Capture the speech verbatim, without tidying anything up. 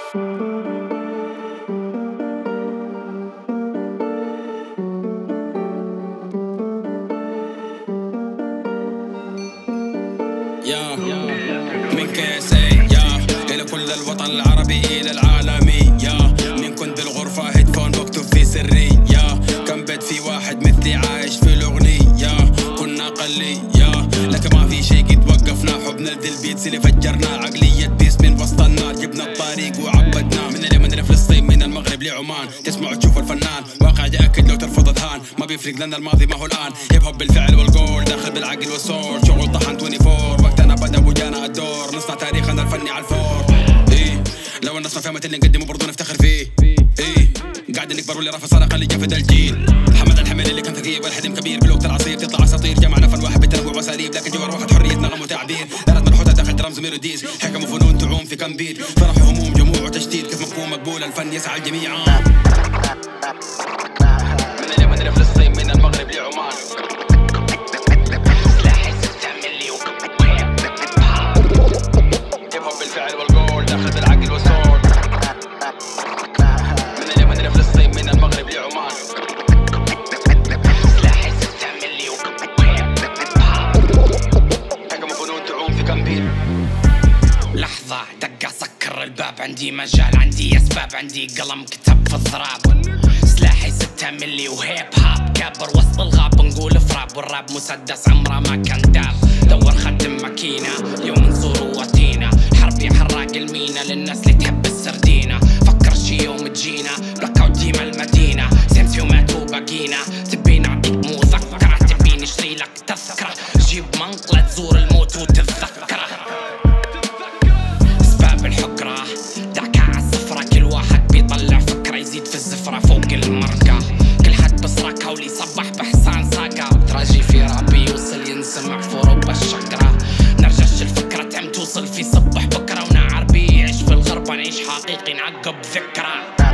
يا من كيسي يا إلى كل الوطن العربي إلى العالمي، يا من كنت بالغرفة هيدفون بكتب في سري، يا كم بيت في واحد مثلي عايش في الأغنية، كنا قلي يا لك ما في شي قد وقفنا، حبنا لذي البيتس اللي فجرنا، عقلية بيس من وسط النار جبنا الطريق وعبدناه، من اليمن لفلسطين من المغرب لعمان، تسمع وتشوف الفنان واقع يأكد لو ترفض اذهان، ما بيفرق لنا الماضي ما هو الآن، هيب هوب بالفعل والقول داخل بالعقل والصور، شغل طحن أربعة وعشرين وقتنا بدا وجانا الدور، نصنع تاريخنا الفني على الفور. إيه لو الناس ما فهمت اللي نقدمه برضو نفتخر فيه، إيه قاعد نكبر واللي رفع صار اللي جفد الجيل، محمد الحمل اللي كان ثقيل والحلم كبير بالوقت العصيب تطلع اساطير، جمعنا فن واحد بتنوع واساليب، لكن جوار واحد حريه نغم وتعبير، دارت منحوتة داخل درامز وميلوديز، حكم وفنون تعوم في كم بيت، فرح وهموم جموع وتشتيت، كيف مفهوم مقبول الفن يسعى الجميع، من اليمن لفلسطين من المغرب لعمان، سلاحي ستة ملي وهيب هوب بالفعل والقول داخل بالعقل والصوت، من اليمن لفلسطين من المغرب لعمان، سلاحي ستة ملي وهيب حكم وفنون تعوم في كم بيت. لحظة دقة سكر الباب، عندي مجال عندي أسباب، عندي قلم كتب في الضراب، سلاحي ستة ملي وهيب هاب، كابر وسط الغاب نقول فراب، والراب مسدس عمره ما كان داب، دور خدم ماكينة اليوم نزور واتينا، حربي حراق المينا للناس اللي تحب السردينة، فكر شي يوم تجينا بلاك اوت ديما المدينة، سيمسي ومات وباقينا، تبي نعطيك مذكرة تبي نشتري لك تذكرة، جيب منقلة تزور الموت وتتذكره، اسباب الحقرة دعكة عالسفرة، كل واحد بيطلع فكرة يزيد في الزفرة فوق المرقة، كل حد بسرقة واللي صبح بحسان ساقة، تراجي في رابي يوصل ينسمع في اوروبا الشقرة، نرجعش الفكرة تعم توصل في صبح بكرة، ونعربي يعيش في الغربة نعيش حقيقي نعقب ذكرى.